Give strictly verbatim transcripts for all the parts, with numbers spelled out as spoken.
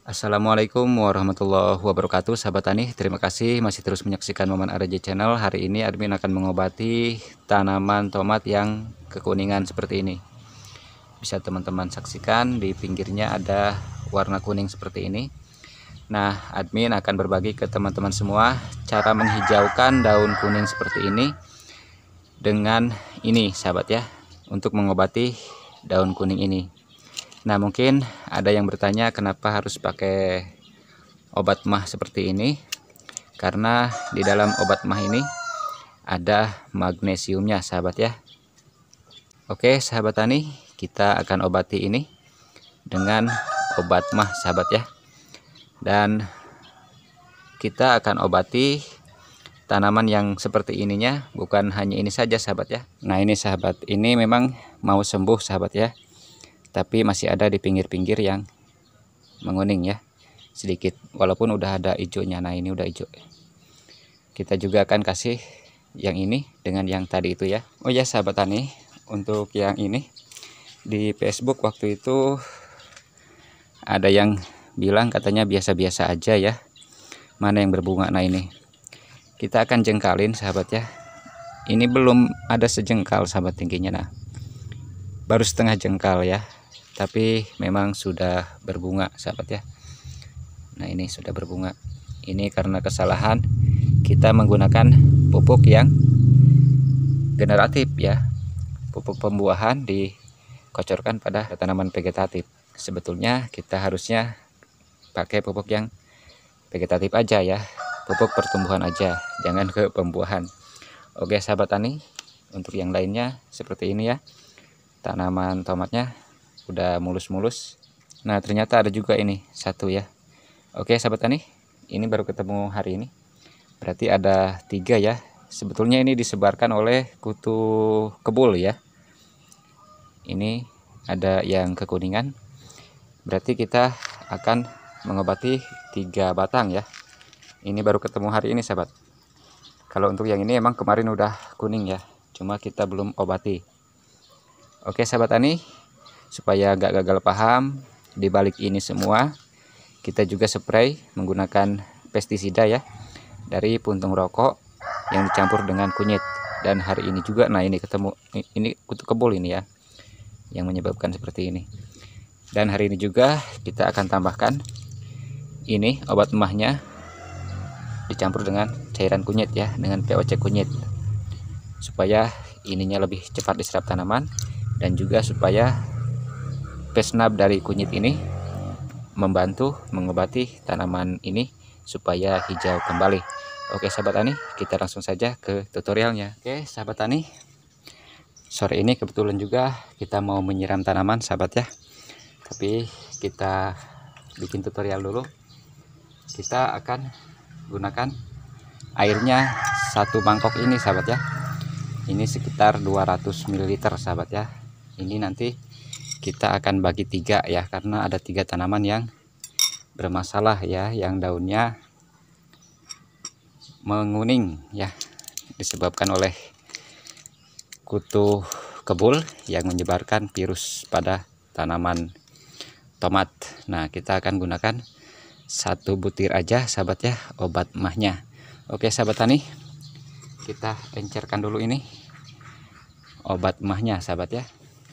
Assalamualaikum warahmatullahi wabarakatuh, sahabat tani. Terima kasih masih terus menyaksikan Maman R J Channel. Hari ini admin akan mengobati tanaman tomat yang kekuningan seperti ini. Bisa teman-teman saksikan di pinggirnya ada warna kuning seperti ini. Nah, admin akan berbagi ke teman-teman semua cara menghijaukan daun kuning seperti ini dengan ini, sahabat ya, untuk mengobati daun kuning ini. Nah, mungkin ada yang bertanya kenapa harus pakai obat mah seperti ini. Karena di dalam obat mah ini ada magnesiumnya, sahabat ya. Oke, sahabat tani, kita akan obati ini dengan obat mah, sahabat ya. Dan kita akan obati tanaman yang seperti ininya, bukan hanya ini saja, sahabat ya. Nah, ini sahabat, ini memang mau sembuh, sahabat ya, tapi masih ada di pinggir-pinggir yang menguning ya, sedikit, walaupun udah ada hijaunya. Nah, ini udah hijau. Kita juga akan kasih yang ini dengan yang tadi itu ya. Oh ya, sahabat tani, untuk yang ini di Facebook waktu itu ada yang bilang katanya biasa-biasa aja ya, mana yang berbunga. Nah, ini kita akan jengkalin, sahabat ya. Ini belum ada sejengkal, sahabat, tingginya. Nah, baru setengah jengkal ya, tapi memang sudah berbunga, sahabat ya. Nah, ini sudah berbunga. Ini karena kesalahan kita menggunakan pupuk yang generatif ya, pupuk pembuahan dikocorkan pada tanaman vegetatif. Sebetulnya kita harusnya pakai pupuk yang vegetatif aja ya, pupuk pertumbuhan aja, jangan ke pembuahan. Oke, sahabat tani, untuk yang lainnya seperti ini ya, tanaman tomatnya udah mulus-mulus. Nah, ternyata ada juga ini satu ya. Oke, sahabat tani, ini baru ketemu hari ini, berarti ada tiga ya. Sebetulnya ini disebarkan oleh kutu kebul ya. Ini ada yang kekuningan, berarti kita akan mengobati tiga batang ya. Ini baru ketemu hari ini, sahabat. Kalau untuk yang ini emang kemarin udah kuning ya, cuma kita belum obati. Oke, sahabat tani, supaya gak gagal paham, di balik ini semua kita juga spray menggunakan pestisida ya, dari puntung rokok yang dicampur dengan kunyit. Dan hari ini juga, nah ini ketemu, ini kutu kebul ini ya, yang menyebabkan seperti ini. Dan hari ini juga kita akan tambahkan ini obat emahnya dicampur dengan cairan kunyit ya, dengan P O C kunyit, supaya ininya lebih cepat diserap tanaman, dan juga supaya pesnab dari kunyit ini membantu mengobati tanaman ini supaya hijau kembali. Oke, sahabat tani, kita langsung saja ke tutorialnya. Oke, sahabat tani, sore ini kebetulan juga kita mau menyiram tanaman, sahabat ya, tapi kita bikin tutorial dulu. Kita akan gunakan airnya satu mangkok ini, sahabat ya. Ini sekitar dua ratus mililiter, sahabat ya. Ini nanti kita akan bagi tiga ya, karena ada tiga tanaman yang bermasalah ya, yang daunnya menguning ya, disebabkan oleh kutu kebul yang menyebarkan virus pada tanaman tomat. Nah, kita akan gunakan satu butir aja, sahabat ya, obat mahnya. Oke, sahabat tani, kita encerkan dulu ini obat mahnya, sahabat ya.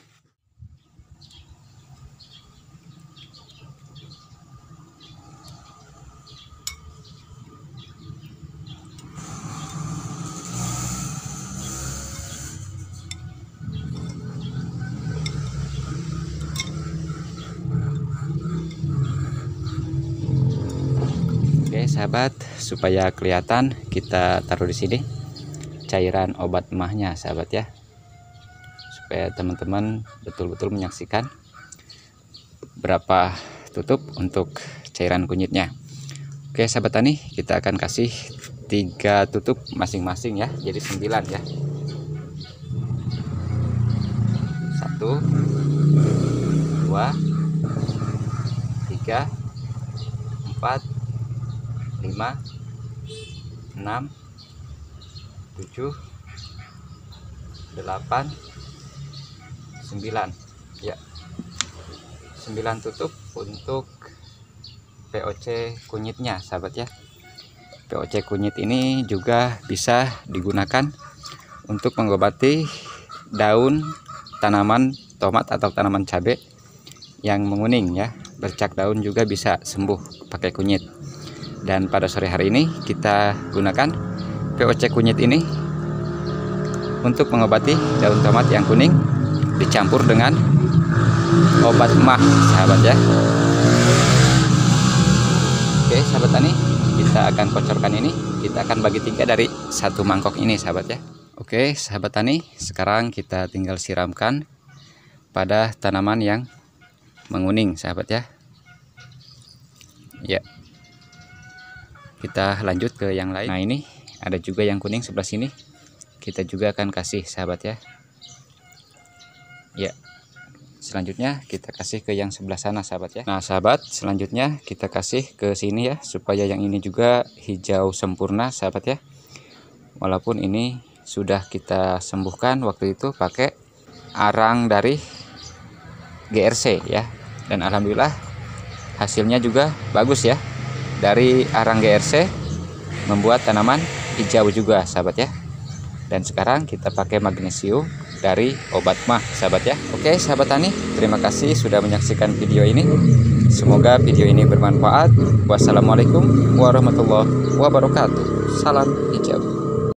Oke, sahabat, supaya kelihatan kita taruh di sini cairan obat emahnya, sahabat ya, supaya teman-teman betul-betul menyaksikan berapa tutup untuk cairan kunyitnya. Oke, sahabat tani, kita akan kasih tiga tutup masing-masing ya, jadi sembilan ya. Satu, dua, tiga, empat, lima, enam, tujuh, delapan, sembilan ya, sembilan tutup untuk P O C kunyitnya sahabat ya. P O C kunyit ini juga bisa digunakan untuk mengobati daun tanaman tomat atau tanaman cabai yang menguning ya. Bercak daun juga bisa sembuh pakai kunyit. Dan pada sore hari ini kita gunakan P O C kunyit ini untuk mengobati daun tomat yang kuning dicampur dengan obat emah sahabat ya. Oke sahabat tani, kita akan kocorkan ini, kita akan bagi tiga dari satu mangkok ini sahabat ya. Oke sahabat tani, sekarang kita tinggal siramkan pada tanaman yang menguning sahabat ya. Ya, kita lanjut ke yang lain. Nah ini ada juga yang kuning sebelah sini, kita juga akan kasih sahabat ya. Ya, selanjutnya kita kasih ke yang sebelah sana sahabat ya. Nah sahabat, selanjutnya kita kasih ke sini ya, supaya yang ini juga hijau sempurna sahabat ya. Walaupun ini sudah kita sembuhkan waktu itu pakai arang dari G R C ya, dan alhamdulillah hasilnya juga bagus ya. Dari arang G R C membuat tanaman hijau juga sahabat ya. Dan sekarang kita pakai magnesium dari obat mah sahabat ya. Oke sahabat tani, terima kasih sudah menyaksikan video ini. Semoga video ini bermanfaat. Wassalamualaikum warahmatullahi wabarakatuh. Salam hijau.